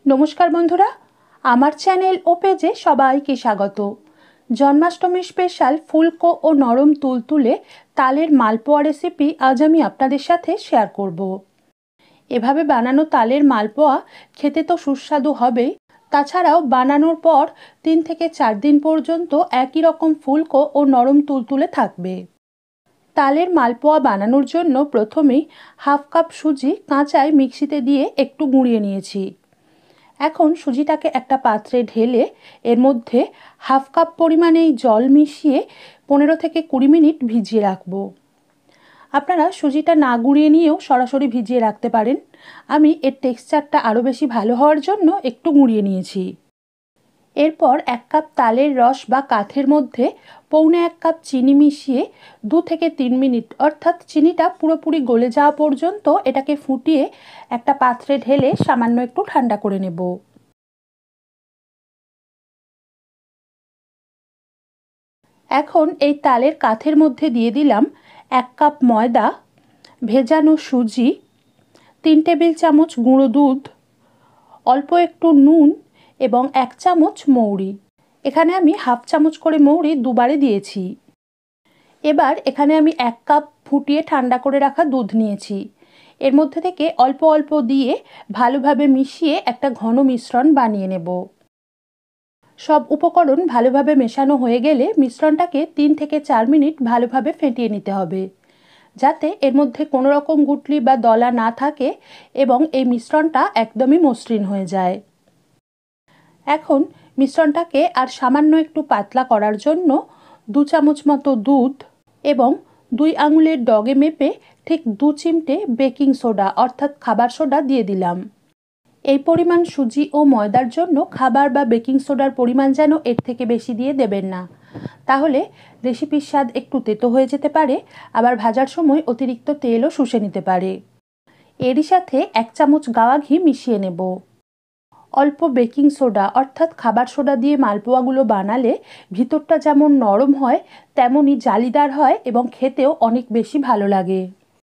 নমস্কার বন্ধুরা, আমার চ্যানেল ও পেজে সবাইকে স্বাগত। জন্মাষ্টমী স্পেশাল ফুলকো ও নরম তুলতুলে তালের মালপোয়া রেসিপি আজ আমি আপনাদের সাথে শেয়ার করব। এভাবে বানানো তালের মালপোয়া খেতে তো সুস্বাদু হবেই, তাছাড়াও বানানোর পর 3 থেকে 4 দিন পর্যন্ত একই রকম ফুলকো ও নরম তুলতুলে থাকবে। তালের মালপোয়া বানানোর জন্য প্রথমেই হাফ কাপ সুজি কাঁচায় মিক্সিতে দিয়ে একটু গুঁড়িয়ে নিয়েছি। এখন সুজিটাকে একটা পাত্রে ঢেলে এর মধ্যে হাফ কাপ পরিমাণেই জল মিশিয়ে 15 থেকে 20 মিনিট ভিজিয়ে রাখবো। আপনারা সুজিটা না গুঁড়িয়ে নিয়েও সরাসরি ভিজিয়ে রাখতে পারেন। আমি এর টেক্সচারটা আরও বেশি ভালো হওয়ার জন্য একটু গুঁড়িয়ে নিয়েছি। এরপর 1 কাপ তালের রস বা কাঠের মধ্যে 1.25 কাপ চিনি মিশিয়ে 2 থেকে 3 মিনিট অর্থাৎ চিনিটা পুরোপুরি গলে যাওয়া পর্যন্ত এটাকে ফুটিয়ে একটা পাত্রে ঢেলে সামান্য একটু ঠান্ডা করে নেব। এখন এই তালের কাঠের মধ্যে দিয়ে দিলাম 1 কাপ ময়দা, ভেজানো সুজি, 3 টেবিল চামচ গুঁড়ো দুধ, অল্প একটু নুন এবং 1 চামচ মৌরি। এখানে আমি হাফ চামচ করে মৌরি দুবারে দিয়েছি। এবার এখানে আমি 1 কাপ ফুটিয়ে ঠান্ডা করে রাখা দুধ নিয়েছি। এর মধ্যে থেকে অল্প অল্প দিয়ে ভালোভাবে মিশিয়ে একটা ঘন মিশ্রণ বানিয়ে নেব। সব উপকরণ ভালোভাবে মেশানো হয়ে গেলে মিশ্রণটাকে 3 থেকে 4 মিনিট ভালোভাবে ফেটিয়ে নিতে হবে, যাতে এর মধ্যে কোনো রকম গুটলি বা দলা না থাকে এবং এই মিশ্রণটা একদমই মসৃণ হয়ে যায়। এখন মিশ্রণটাকে আর সামান্য একটু পাতলা করার জন্য 2 চামচ মতো দুধ এবং 2 আঙুলের ডগে মেপে ঠিক 2 চিমটে বেকিং সোডা অর্থাৎ খাবার সোডা দিয়ে দিলাম। এই পরিমাণ সুজি ও ময়দার জন্য খাবার বা বেকিং সোডার পরিমাণ যেন এর থেকে বেশি দিয়ে দেবেন না, তাহলে রেসিপির স্বাদ একটু তেতো হয়ে যেতে পারে, আবার ভাজার সময় অতিরিক্ত তেলও শুষে নিতে পারে। এরই সাথে 1 চামচ গাওয়া ঘি মিশিয়ে নেব। অল্প বেকিং সোডা অর্থাৎ খাবার সোডা দিয়ে মালপোয়াগুলো বানালে ভিতরটা যেমন নরম হয় তেমনই জালিদার হয় এবং খেতেও অনেক বেশি ভালো লাগে।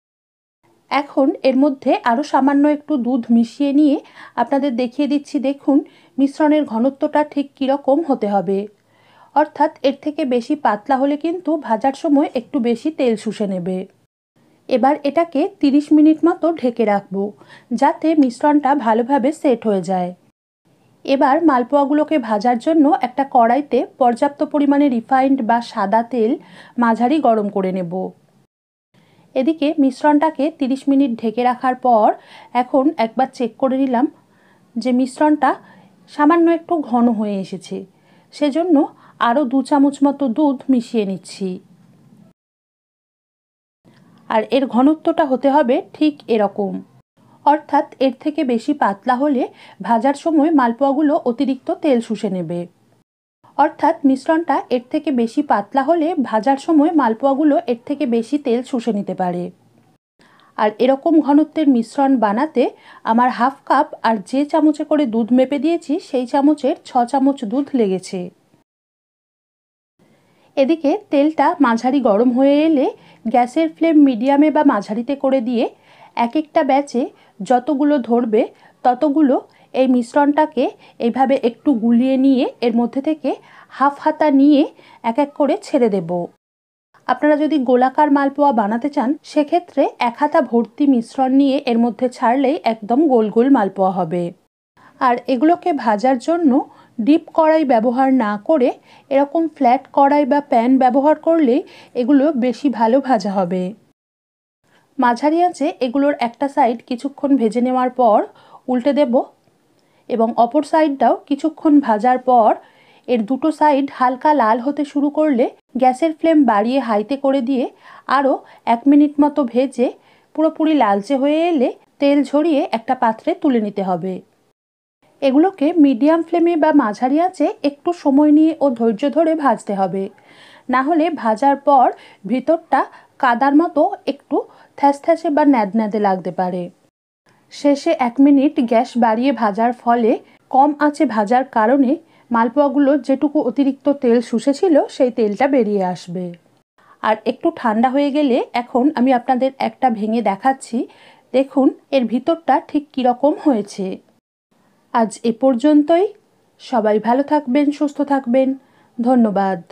এখন এর মধ্যে আরও সামান্য একটু দুধ মিশিয়ে নিয়ে আপনাদের দেখিয়ে দিচ্ছি। দেখুন মিশ্রণের ঘনত্বটা ঠিক কীরকম হতে হবে, অর্থাৎ এর থেকে বেশি পাতলা হলে কিন্তু ভাজার সময় একটু বেশি তেল শুষে নেবে। এবার এটাকে 30 মিনিট মতো ঢেকে রাখবো, যাতে মিশ্রণটা ভালোভাবে সেট হয়ে যায়। এবার মালপোয়াগুলোকে ভাজার জন্য একটা কড়াইতে পর্যাপ্ত পরিমাণে রিফাইন্ড বা সাদা তেল মাঝারি গরম করে নেব। এদিকে মিশ্রণটাকে 30 মিনিট ঢেকে রাখার পর এখন একবার চেক করে নিলাম যে মিশ্রণটা সামান্য একটু ঘন হয়ে এসেছে, সেজন্য আরও 2 চামচ মতো দুধ মিশিয়ে নিচ্ছি। আর এর ঘনত্বটা হতে হবে ঠিক এরকম, অর্থাৎ এর থেকে বেশি পাতলা হলে ভাজার সময় মালপোয়াগুলো অতিরিক্ত তেল শুষে নেবে। অর্থাৎ মিশ্রণটা এর থেকে বেশি পাতলা হলে ভাজার সময় মালপোয়াগুলো এর থেকে বেশি তেল শুষে নিতে পারে। আর এরকম ঘনত্বের মিশ্রণ বানাতে আমার হাফ কাপ আর যে চামচে করে দুধ মেপে দিয়েছি সেই চামচের 6 চামচ দুধ লেগেছে। এদিকে তেলটা মাঝারি গরম হয়ে এলে গ্যাসের ফ্লেম মিডিয়ামে বা মাঝারিতে করে দিয়ে এক একটা ব্যাচে যতগুলো ধরবে ততগুলো এই মিশ্রণটাকে এইভাবে একটু গুলিয়ে নিয়ে এর মধ্যে থেকে হাফ হাতা নিয়ে এক এক করে ছেড়ে দেব। আপনারা যদি গোলাকার মালপোয়া বানাতে চান সেক্ষেত্রে 1 হাতা ভর্তি মিশ্রণ নিয়ে এর মধ্যে ছাড়লেই একদম গোল গোল মালপোয়া হবে। আর এগুলোকে ভাজার জন্য ডিপ কড়াই ব্যবহার না করে এরকম ফ্ল্যাট কড়াই বা প্যান ব্যবহার করলেই এগুলো বেশি ভালো ভাজা হবে। মাঝারি আঁচে এগুলোর একটা সাইড কিছুক্ষণ ভেজে নেওয়ার পর উল্টে দেব এবং অপর সাইডটাও কিছুক্ষণ ভাজার পর এর দুটো সাইড হালকা লাল হতে শুরু করলে গ্যাসের ফ্লেম বাড়িয়ে হাইতে করে দিয়ে আরও 1 মিনিট মতো ভেজে পুরোপুরি লালচে হয়ে এলে তেল ঝরিয়ে একটা পাত্রে তুলে নিতে হবে। এগুলোকে মিডিয়াম ফ্লেমে বা মাঝারি আঁচে একটু সময় নিয়ে ও ধৈর্য ধরে ভাজতে হবে, না হলে ভাজার পর ভিতরটা কাদার মতো একটু থ্যাসথ্যাসে বা ন্যাদন্যাদে লাগতে পারে। শেষে 1 মিনিট গ্যাস বাড়িয়ে ভাজার ফলে কম আঁচে ভাজার কারণে মালপোয়াগুলো যেটুকু অতিরিক্ত তেল শুষেছিল সেই তেলটা বেরিয়ে আসবে। আর একটু ঠান্ডা হয়ে গেলে এখন আমি আপনাদের একটা ভেঙে দেখাচ্ছি। দেখুন এর ভিতরটা ঠিক কীরকম হয়েছে। আজ এ পর্যন্তই। সবাই ভালো থাকবেন, সুস্থ থাকবেন। ধন্যবাদ।